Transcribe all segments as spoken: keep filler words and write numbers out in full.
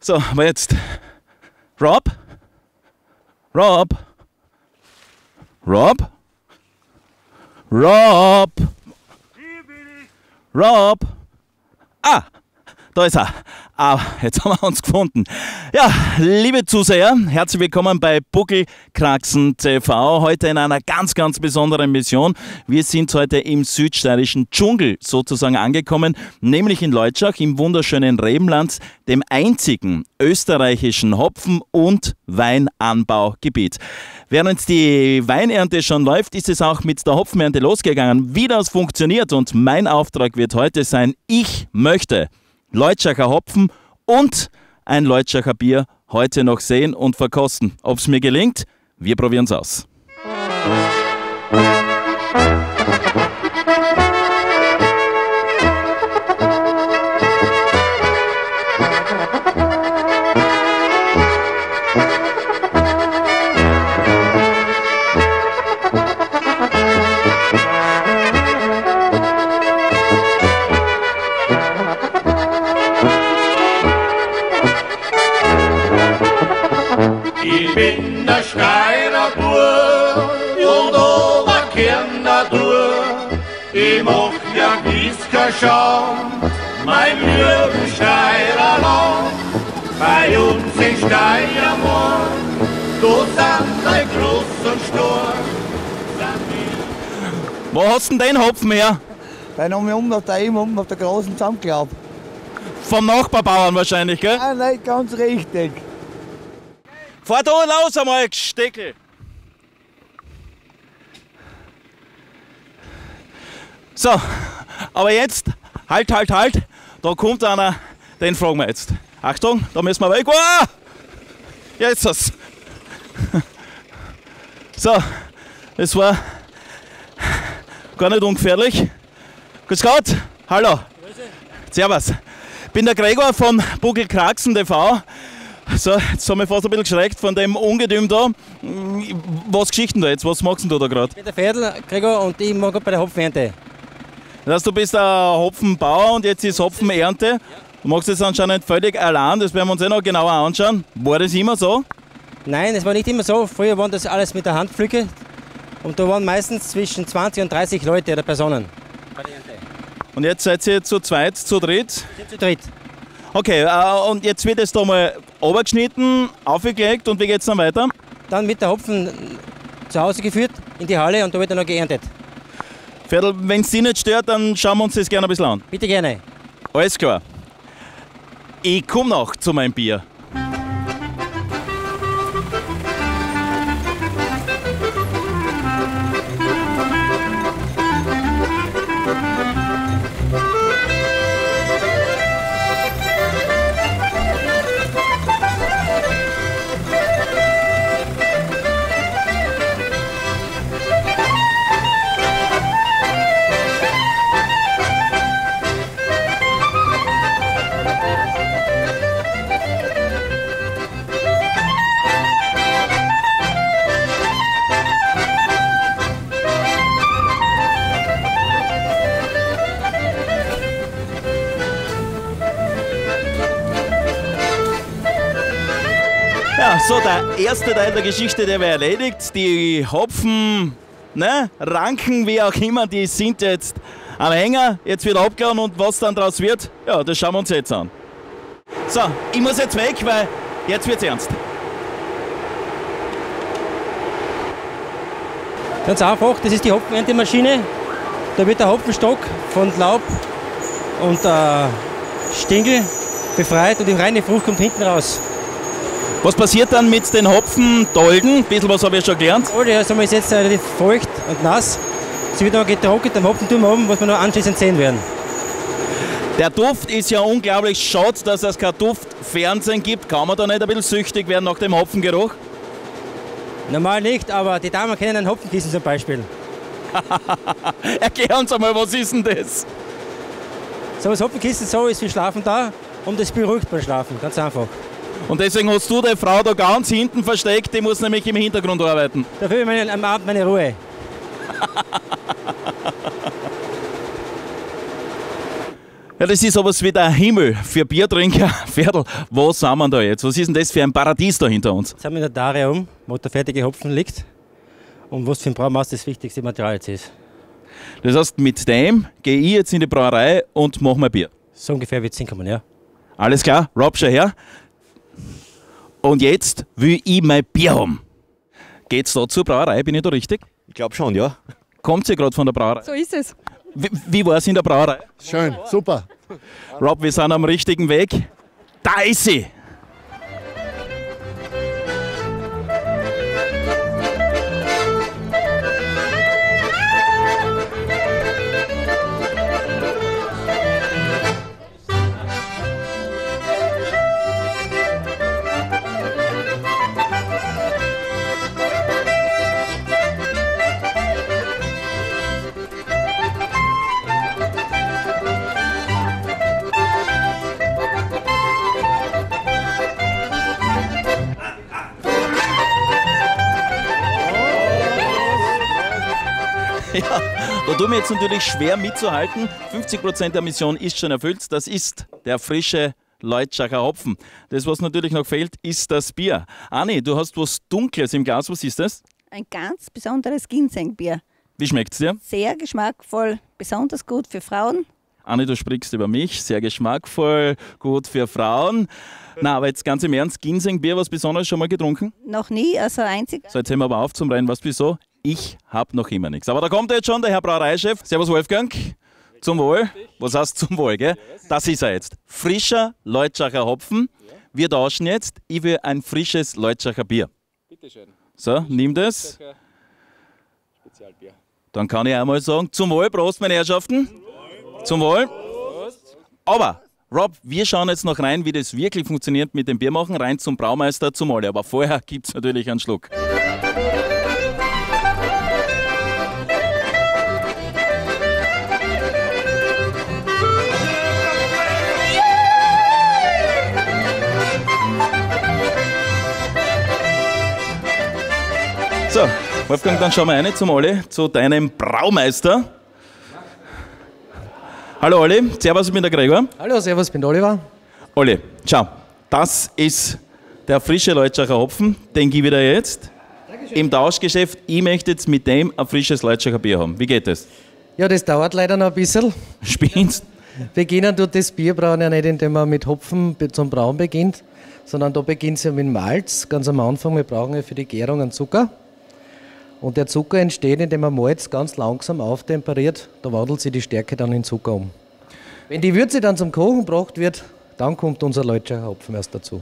So, aber jetzt. Rob? Rob? Rob? Rob? Rob? Ah, da ist er. Ah, jetzt haben wir uns gefunden. Ja, liebe Zuseher, herzlich willkommen bei Buckelkraxen T V. Heute in einer ganz, ganz besonderen Mission. Wir sind heute im südsteirischen Dschungel sozusagen angekommen, nämlich in Leutschach im wunderschönen Rebenland, dem einzigen österreichischen Hopfen- und Weinanbaugebiet. Während die Weinernte schon läuft, ist es auch mit der Hopfenernte losgegangen. Wie das funktioniert und mein Auftrag wird heute sein, ich möchte Leutschacher Hopfen und ein Leutschacher Bier heute noch sehen und verkosten. Ob es mir gelingt? Wir probieren es aus. Ich bin der Steirer Bub und Oberkärntner Bub. Ich mach ja Whiskerschaum, mein lieben Steirer Land. Bei uns in Steiermark, da sind wir groß und stark. Wo hast du denn den Hopfen her? Bei einem um auf der Eim, um auf der großen Zusammenklapp. Vom Nachbarbauern wahrscheinlich, gell? Ah, nicht ganz richtig. Fahr da los einmal, Steckel! So, aber jetzt, halt, halt, halt, da kommt einer, den fragen wir jetzt. Achtung, da müssen wir weg. Oh! Jetzt ist es. So, das war gar nicht ungefährlich. Grüß Gott, hallo. Servus. Ich bin der Gregor von Buckelkraxen T V. So, jetzt haben wir fast ein bisschen geschreckt von dem Ungetüm da. Was Geschichten da jetzt? Was machst du da gerade? Ich bin der Ferdl, Gregor, und ich mache bei der Hopfenernte. Das heißt, du bist ein Hopfenbauer und jetzt ist Hopfenernte. Du machst das anscheinend völlig allein, das werden wir uns eh noch genauer anschauen. War das immer so? Nein, es war nicht immer so. Früher waren das alles mit der Handpflücke. Und da waren meistens zwischen zwanzig und dreißig Leute oder Personen bei der Ernte. Und jetzt seid ihr zu zweit, zu dritt? Wir sind zu dritt. Okay, äh, und jetzt wird es da mal runtergeschnitten, aufgelegt und wie geht es dann weiter? Dann wird der Hopfen zu Hause geführt, in die Halle, und da wird er noch geerntet. Ferdl, wenn es dich nicht stört, dann schauen wir uns das gerne ein bisschen an. Bitte gerne. Alles klar. Ich komme noch zu meinem Bier. Ja, so der erste Teil der Geschichte, der war erledigt. Die Hopfen, ne, Ranken, wie auch immer, die sind jetzt am Hänger. Jetzt wird abgeladen und was dann draus wird, ja, das schauen wir uns jetzt an. So, ich muss jetzt weg, weil jetzt wird's ernst. Ganz einfach, das ist die Hopfenerntemaschine. Da wird der Hopfenstock von Laub und äh, Stängel befreit und die reine Frucht kommt hinten raus. Was passiert dann mit den Hopfendolden? Ein bisschen was habe ich schon gelernt. Oh, der ist jetzt relativ feucht und nass. Sie wird noch getrocknet am Hopfenturm oben, was wir noch anschließend sehen werden. Der Duft ist ja unglaublich schade, dass es kein Duftfernsehen gibt. Kann man da nicht ein bisschen süchtig werden nach dem Hopfengeruch? Normal nicht, aber die Damen kennen einen Hopfenkissen zum Beispiel. Erklär uns einmal, was ist denn das? So, das Hopfenkissen so ist für Schlafen da und das beruhigt beim Schlafen, ganz einfach. Und deswegen hast du die Frau da ganz hinten versteckt, die muss nämlich im Hintergrund arbeiten. Dafür habe ich am Abend meine Ruhe. Ja, das ist sowas wie der Himmel für Biertrinker. Viertel, wo sind wir da jetzt? Was ist denn das für ein Paradies da hinter uns? Jetzt sind wir in der Darium, wo der fertige Hopfen liegt und was für den Braumeister das wichtigste Material jetzt ist. Das heißt, mit dem gehe ich jetzt in die Brauerei und mache mein Bier. So ungefähr wird es hinkommen, ja. Alles klar, Rob, schau her. Und jetzt will ich mein Bier haben. Geht's da zur Brauerei? Bin ich da richtig? Ich glaube schon, ja. Kommt sie gerade von der Brauerei? So ist es. Wie, wie war es in der Brauerei? Schön, super. Rob, wir sind am richtigen Weg. Da ist sie! Ja, da tun wir jetzt natürlich schwer mitzuhalten. fünfzig Prozent der Mission ist schon erfüllt. Das ist der frische Leutschacher Hopfen. Das, was natürlich noch fehlt, ist das Bier. Anni, du hast was Dunkles im Glas. Was ist das? Ein ganz besonderes Ginsengbier. Wie schmeckt es dir? Sehr geschmackvoll, besonders gut für Frauen. Anni, du sprichst über mich. Sehr geschmackvoll, gut für Frauen. Na, aber jetzt ganz im Ernst, Ginsengbier, was Besonderes schon mal getrunken? Noch nie, also einzig. So, jetzt hören wir aber auf zum Rennen. Was wieso? Ich habe noch immer nichts. Aber da kommt jetzt schon der Herr Brauereichef. Servus Wolfgang. Zum Wohl. Was heißt zum Wohl, gell? Das ist er jetzt. Frischer Leutschacher Hopfen. Wir tauschen jetzt. Ich will ein frisches Leutschacher Bier. Bitte schön. So, nimm das. Spezialbier. Dann kann ich einmal sagen, zum Wohl. Prost, meine Herrschaften. Zum Wohl. Aber, Rob, wir schauen jetzt noch rein, wie das wirklich funktioniert mit dem Biermachen. Rein zum Braumeister, zum Wohl. Aber vorher gibt es natürlich einen Schluck. So, Wolfgang, dann schauen wir rein zum Olli, zu deinem Braumeister. Hallo Olli, servus, ich bin der Gregor. Hallo, servus, ich bin der Oliver. Olli, schau, das ist der frische Leutschacher Hopfen, den gebe ich dir jetzt. Dankeschön. Im Tauschgeschäft, ich möchte jetzt mit dem ein frisches Leutschacher Bier haben. Wie geht das? Ja, das dauert leider noch ein bisschen. Spinnst? Beginnen tut das Bierbrauen ja nicht, indem man mit Hopfen zum Brauen beginnt, sondern da beginnt es ja mit Malz. Ganz am Anfang, wir brauchen ja für die Gärung einen Zucker. Und der Zucker entsteht, indem man Malz ganz langsam auftemperiert, da wandelt sich die Stärke dann in Zucker um. Wenn die Würze dann zum Kochen gebracht wird, dann kommt unser Leutschacher Hopfen erst dazu.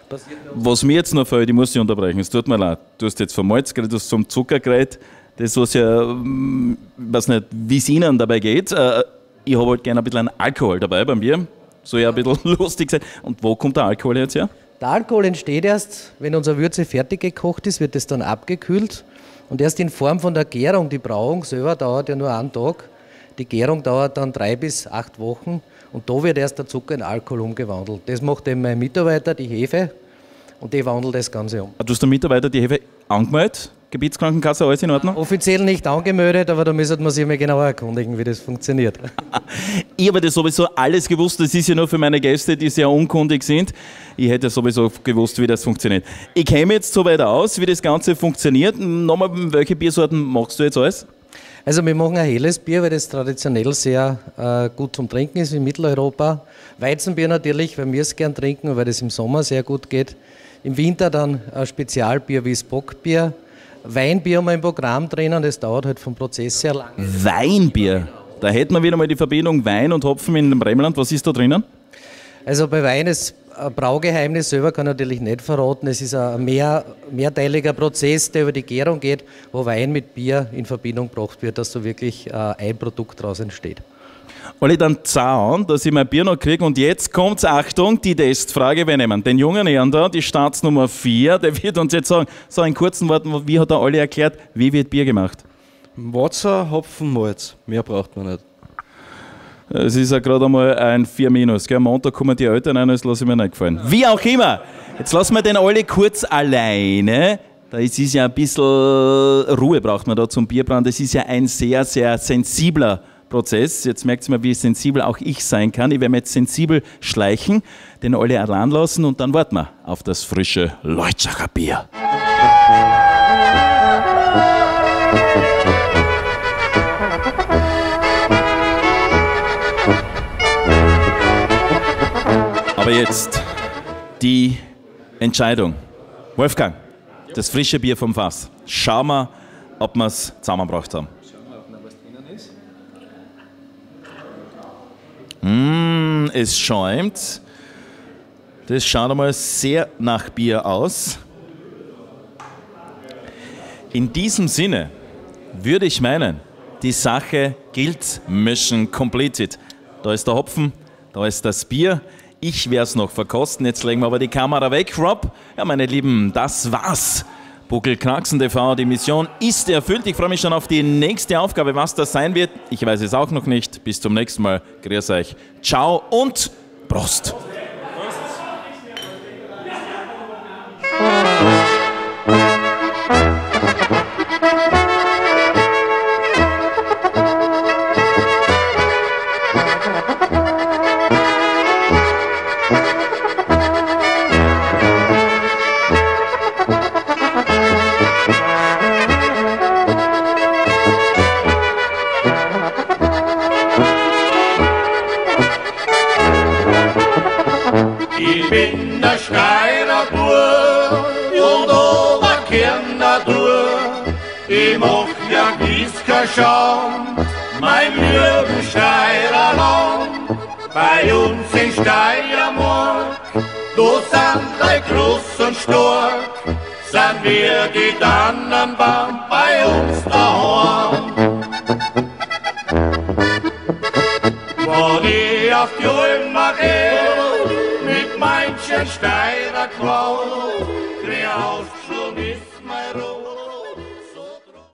Was mir jetzt noch fehlt, ich muss dich unterbrechen, es tut mir leid. Du hast jetzt vom Malz geredet, du hast zum Zucker geredet, das was ja, ich weiß nicht, wie es Ihnen dabei geht. Ich habe halt gerne ein bisschen Alkohol dabei bei mir, soll ja ein bisschen lustig sein. Und wo kommt der Alkohol jetzt her? Der Alkohol entsteht erst, wenn unsere Würze fertig gekocht ist, wird es dann abgekühlt. Und erst in Form von der Gärung, die Brauung selber dauert ja nur einen Tag, die Gärung dauert dann drei bis acht Wochen und da wird erst der Zucker in Alkohol umgewandelt. Das macht eben mein Mitarbeiter, die Hefe, und die wandelt das Ganze um. Du hast der Mitarbeiter die Hefe angemeldet? Gebietskrankenkasse, alles in Ordnung? Offiziell nicht angemeldet, aber da müsste man sich mal genauer erkundigen, wie das funktioniert. Ich habe das sowieso alles gewusst, das ist ja nur für meine Gäste, die sehr unkundig sind. Ich hätte sowieso gewusst, wie das funktioniert. Ich käme jetzt so weit aus, wie das Ganze funktioniert. Nochmal, welche Biersorten machst du jetzt alles? Also wir machen ein helles Bier, weil das traditionell sehr äh, gut zum Trinken ist in Mitteleuropa. Weizenbier natürlich, weil wir es gern trinken und weil das im Sommer sehr gut geht. Im Winter dann ein Spezialbier wie das Bockbier. Weinbier haben wir im Programm drinnen, das dauert halt vom Prozess sehr lang. Weinbier? Da hätten wir wieder mal die Verbindung Wein und Hopfen in dem Remland. Was ist da drinnen? Also bei Wein ist ein Braugeheimnis selber kann ich natürlich nicht verraten. Es ist ein mehr, mehrteiliger Prozess, der über die Gärung geht, wo Wein mit Bier in Verbindung gebracht wird, dass so wirklich äh, ein Produkt daraus entsteht. Olli, dann zaun, dass ich mein Bier noch kriege. Und jetzt kommt's, Achtung, die Testfrage. Wir nehmen den jungen Herrn da, die Startsnummer vier, der wird uns jetzt sagen, so in kurzen Worten, wie hat er Olli erklärt, wie wird Bier gemacht? Wasser, Hopfen, Malz. Mehr braucht man nicht. Es ist ja gerade einmal ein vier minus. Gell? Am Montag kommen die Eltern rein, das lasse ich mir nicht gefallen. Wie auch immer. Jetzt lassen wir den Olli kurz alleine. Da ist ja ein bisschen Ruhe braucht man da zum Bierbrauen. Das ist ja ein sehr, sehr sensibler Prozess. Jetzt merkt ihr mal, wie sensibel auch ich sein kann. Ich werde mir jetzt sensibel schleichen, den alle allein lassen und dann warten wir auf das frische Leutzacher Bier. Aber jetzt die Entscheidung. Wolfgang, das frische Bier vom Fass. Schauen wir, ob wir es zusammengebracht haben. Mm, es schäumt. Das schaut einmal sehr nach Bier aus. In diesem Sinne würde ich meinen, die Sache gilt Mission completed. Da ist der Hopfen, da ist das Bier. Ich werde es noch verkosten. Jetzt legen wir aber die Kamera weg, Rob. Ja, meine Lieben, das war's. Buckel Knacksen T V, die Mission ist erfüllt. Ich freue mich schon auf die nächste Aufgabe, was das sein wird. Ich weiß es auch noch nicht. Bis zum nächsten Mal. Grüß euch. Ciao und Prost. Ich bin der Steirer Bub und Oberkirner Dur. Ich mach ja gewiss kein Schaum, mein lieben Steirer Land. Bei uns in Steiermark, da sind drei groß und stark, sind wir die Tannenbaum bei uns daheim. Wenn ich auf die Alm geh, mit manchen Steirer Qual, dreh aufgeschlagen ist mein Rot.